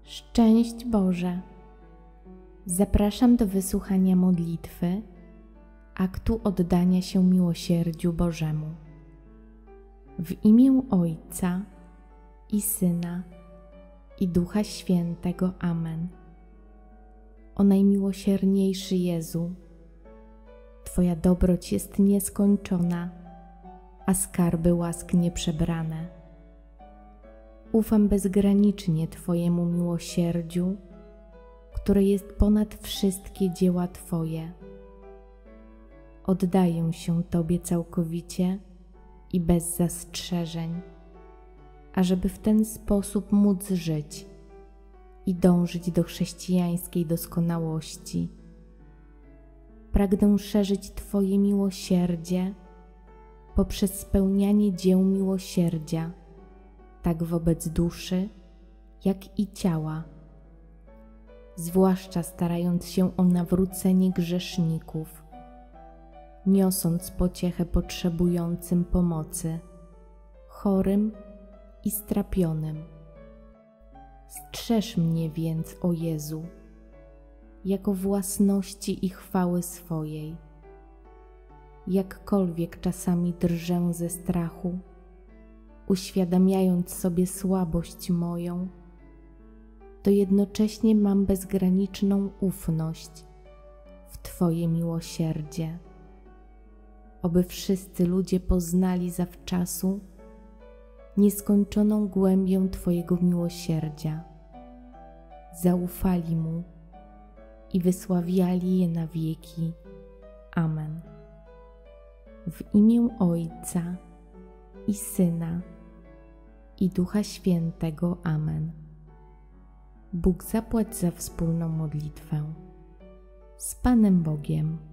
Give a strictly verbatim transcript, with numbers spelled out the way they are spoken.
Szczęść Boże! Zapraszam do wysłuchania modlitwy, aktu oddania się miłosierdziu Bożemu. W imię Ojca i Syna, i Ducha Świętego. Amen. O najmiłosierniejszy Jezu, Twoja dobroć jest nieskończona, a skarby łask nieprzebrane. Ufam bezgranicznie Twojemu miłosierdziu, które jest ponad wszystkie dzieła Twoje. Oddaję się Tobie całkowicie i bez zastrzeżeń, ażeby w ten sposób móc żyć i dążyć do chrześcijańskiej doskonałości. Pragnę szerzyć Twoje miłosierdzie poprzez spełnianie dzieł miłosierdzia, tak wobec duszy, jak i ciała, zwłaszcza starając się o nawrócenie grzeszników, niosąc pociechę potrzebującym pomocy, chorym i strapionym. Strzeż mnie więc, o Jezu, jako własności i chwały swojej. Jakkolwiek czasami drżę ze strachu, uświadamiając sobie słabość moją, to jednocześnie mam bezgraniczną ufność w Twoje miłosierdzie. Oby wszyscy ludzie poznali zawczasu nieskończoną głębię Twojego miłosierdzia, zaufali Mu i wysławiali je na wieki. Amen. W imię Ojca i Syna, i Ducha Świętego. Amen. Bóg zapłać za wspólną modlitwę. Z Panem Bogiem.